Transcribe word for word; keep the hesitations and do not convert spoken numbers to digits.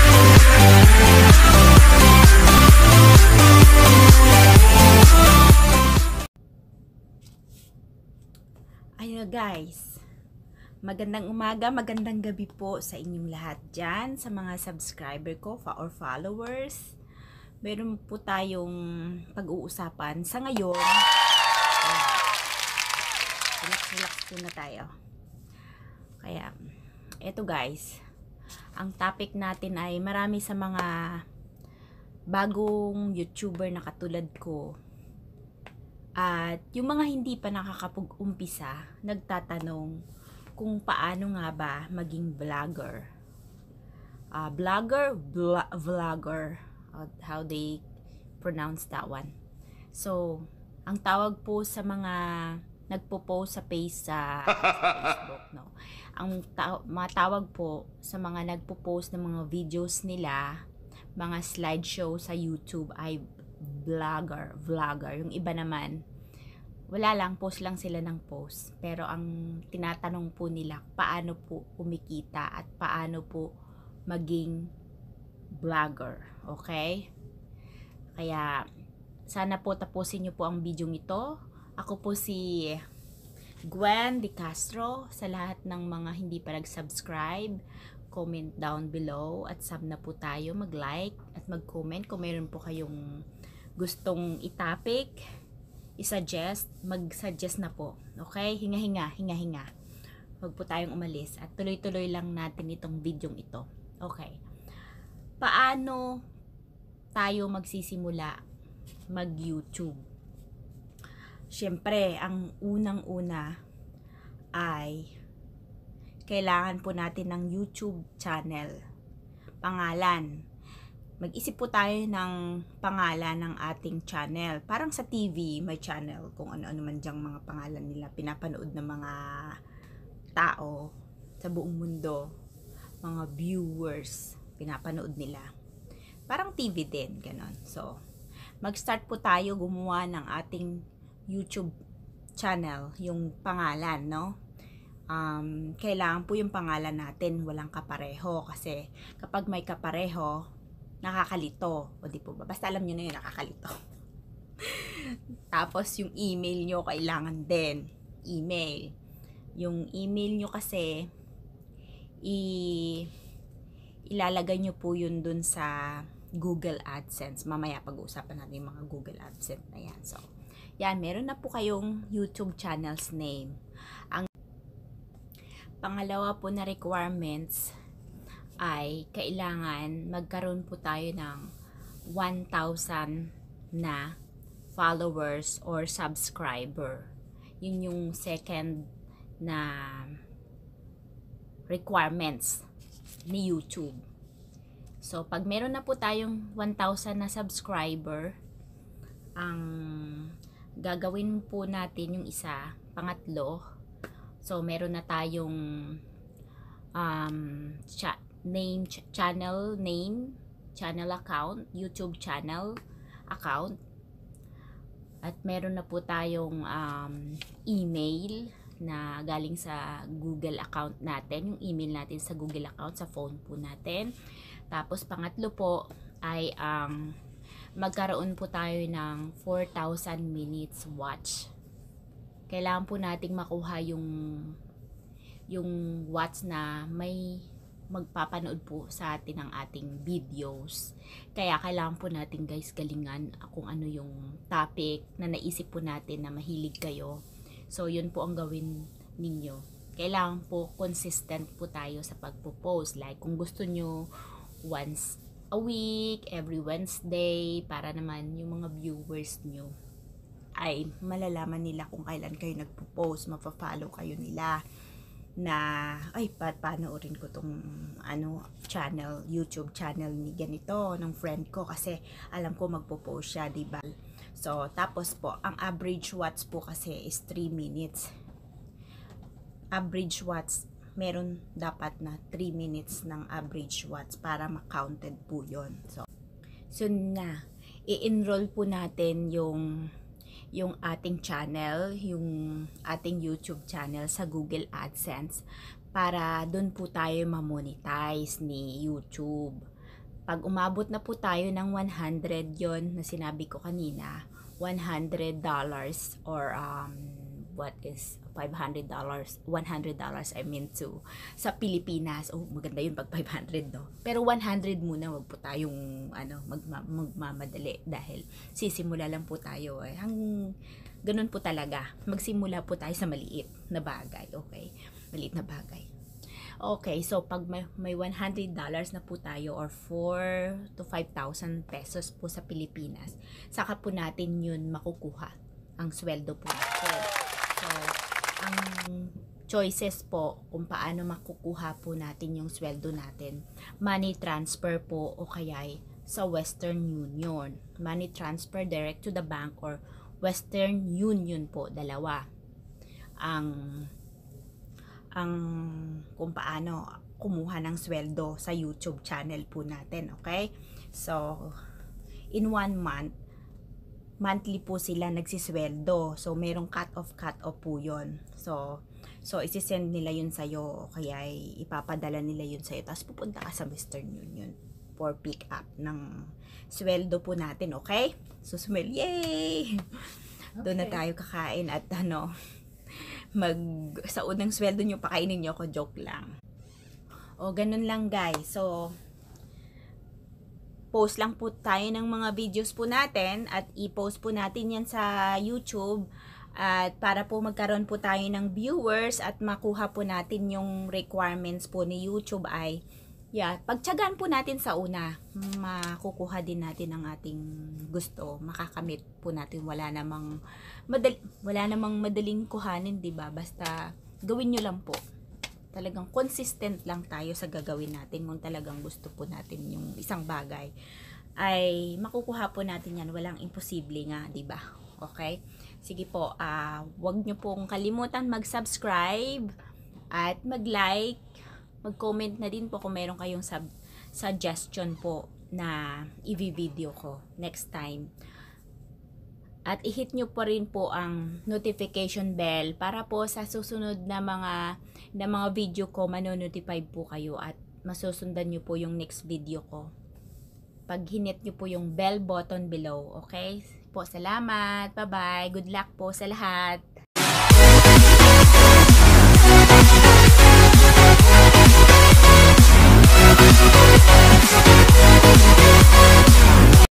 Ayun guys, magandang umaga, magandang gabi po sa inyong lahat dyan, sa mga subscriber ko or followers. Meron po tayong pag-uusapan sa ngayon. Relax, relax po na tayo. Kaya, eto guys, ang topic natin ay marami sa mga bagong YouTuber na katulad ko at yung mga hindi pa nakakapag-umpisa, nagtatanong kung paano nga ba maging vlogger. Uh, blogger, bl- vlogger, uh, how they pronounce that one. So, ang tawag po sa mga nagpo-post sa page sa, sa Facebook, no. Ang ta- matawag po sa mga nagpo-post ng mga videos nila, mga slideshow sa YouTube ay vlogger, vlogger. Yung iba naman, wala lang, post lang sila ng post. Pero ang tinatanong po nila, paano po kumikita at paano po maging vlogger. Okay? Kaya, sana po tapusin nyo po ang video ito. Ako po si Gwen De Castro. Sa lahat ng mga hindi pa nag-subscribe, comment down below at sub na po tayo, mag-like at mag-comment kung meron po kayong gustong i-topic, i-suggest, mag-suggest na po. Okay? Hinga-hinga, hinga-hinga. Huwag po tayong umalis at tuloy-tuloy lang natin itong videong ito. Okay. Paano tayo magsisimula mag-YouTube? Siyempre, ang unang-una ay kailangan po natin ng YouTube channel. Pangalan. Mag-isip po tayo ng pangalan ng ating channel. Parang sa T V, may channel kung ano-ano man dyang mga pangalan nila pinapanood ng mga tao sa buong mundo. Mga viewers, pinapanood nila. Parang T V din, ganon. So, mag-start po tayo gumawa ng ating YouTube channel, yung pangalan, no? Um, kailangan po yung pangalan natin walang kapareho kasi kapag may kapareho, nakakalito. O di po ba? Basta alam nyo na yun, nakakalito. Tapos yung email nyo kailangan din. Email. Yung email nyo kasi i ilalagay nyo po yun dun sa Google AdSense. Mamaya pag-uusapan natin yung mga Google AdSense na yan. So, yan. Meron na po kayong YouTube channel's name. Ang pangalawa po na requirements ay kailangan magkaroon po tayo ng one thousand na followers or subscriber. Yun yung second na requirements ni YouTube. So, pag meron na po tayong one thousand na subscriber, ang gagawin po natin yung isa, pangatlo. So, meron na tayong um, chat name, ch channel name, channel account, YouTube channel account, at meron na po tayong um, email na galing sa Google account natin, yung email natin sa Google account, sa phone po natin. Tapos pangatlo po ay ang um, magkaroon po tayo ng four thousand minutes watch. Kailangan po nating makuha yung yung watch na may magpapanood po sa atin ng ating videos. Kaya kailangan po natin guys galingan kung ano yung topic na naisip po natin na mahilig kayo. So yun po ang gawin ninyo. Kailangan po consistent po tayo sa pagpo-post. Like kung gusto nyo once a week, every Wednesday, para naman yung mga viewers nyo ay malalaman nila kung kailan kayo nagpo-post, mapafollow kayo nila na ay pa panoorin ko tong ano channel, YouTube channel ni ganito ng friend ko kasi alam ko magpo-post siya, di ba? So tapos po ang average watch po kasi is three minutes. Average watch meron dapat na three minutes ng average watch para ma-counted po yon. So so na i-enroll po natin yung yung ating channel, yung ating YouTube channel sa Google AdSense para doon po tayo ma-monetize ni YouTube. Pag umabot na po tayo ng one hundred, yon na sinabi ko kanina, one hundred dollars or um, what is five hundred dollars, one hundred dollars I mean to, sa Pilipinas. Oh, maganda yun pag five hundred, no? Pero one hundred muna, wag po tayong ano, magma, magmamadali dahil sisimula lang po tayo. Eh. Hang, ganun po talaga. Magsimula po tayo sa maliit na bagay, okay? Maliit na bagay. Okay, so pag may, may one hundred dollars na po tayo or four to five thousand pesos po sa Pilipinas, saka po natin yun makukuha ang sweldo po natin. So, ang choices po kung paano makukuha po natin yung sweldo natin, money transfer po o kaya sa Western Union. Money transfer direct to the bank or Western Union po, dalawa. Ang ang kung paano kumuha ng sweldo sa YouTube channel po natin, okay? So, in one month, monthly po sila nagsisweldo. So, merong cut-off, cut-off po yun. So, so isi-send nila yun sa'yo, kaya ipapadala nila yun sa'yo. Tapos pupunta ka sa Western Union for pick up ng sweldo po natin, okay? So, smell, yay! Okay. Doon na tayo kakain at ano, mag sa unang sweldo nyo pakainin nyo ako, joke lang. O ganun lang guys. So post lang po tayo ng mga videos po natin at i-post po natin yan sa YouTube at para po magkaroon po tayo ng viewers at makuha po natin yung requirements po ni YouTube ay yeah, pagtiyagaan po natin sa una, makukuha din natin ang ating gusto, makakamit po natin, wala namang madali, wala namang madaling kuhanin, 'di ba? Basta gawin niyo lang po. Talagang consistent lang tayo sa gagawin natin kung talagang gusto po natin yung isang bagay. Ay makukuha po natin 'yan, walang imposible nga, 'di ba? Okay? Sige po, ah, uh, wag niyo pong kalimutan mag-subscribe at mag-like. Mag-comment na din po kung meron kayong sub suggestion po na i-video ko next time. At i-hit nyo po rin po ang notification bell para po sa susunod na mga na mga video ko mano-notify po kayo at masusundan nyo po yung next video ko. Pag hinit nyo po yung bell button below, okay? Po, salamat. Bye-bye. Good luck po sa lahat.